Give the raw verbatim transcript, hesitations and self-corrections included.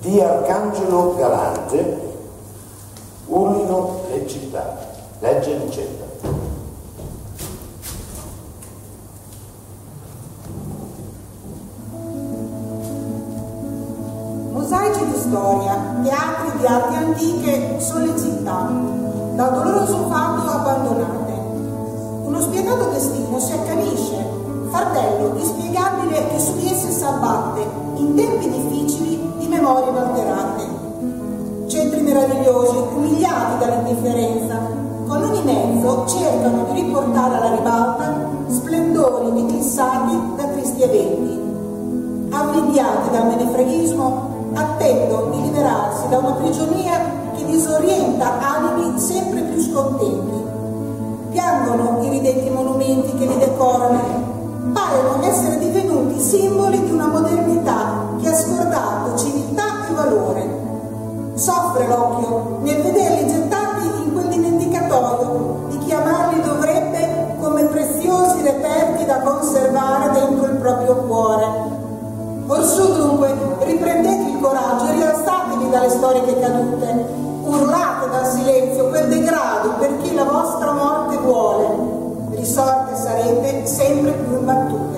di Arcangelo Galante, urlino le città. Legge Lucetta. Mosaici di storia, teatri di arti antiche sono le città, da doloroso fatto abbandonate. Uno spietato destino si accanisce, fardello inspiegabile che su di esse s'abbatte, in tempi difficili di memorie inalterate. Centri meravigliosi, umiliati dall'indifferenza, con ogni mezzo cercano di riportare alla ribalta splendori eclissati da tristi eventi. Avvidiati dal menefreghismo, attendono di liberarsi da una prigionia che disorienta animi sempre più scontenti. Piangono i ridetti monumenti che li decorano, paiono essere divenuti simboli di una modernità che ha scordato civiltà e valore. Soffre l'occhio nel vederli gettati in quel dimenticatoio di chi amarli dovrebbe come preziosi reperti da conservare dentro il proprio cuore. Orsù dunque, riprendete il coraggio e rialzatevi dalle storiche cadute, urlate dal silenzio quel degrado per chi la vostra morte vuole, risorte sarete sempre più imbattute.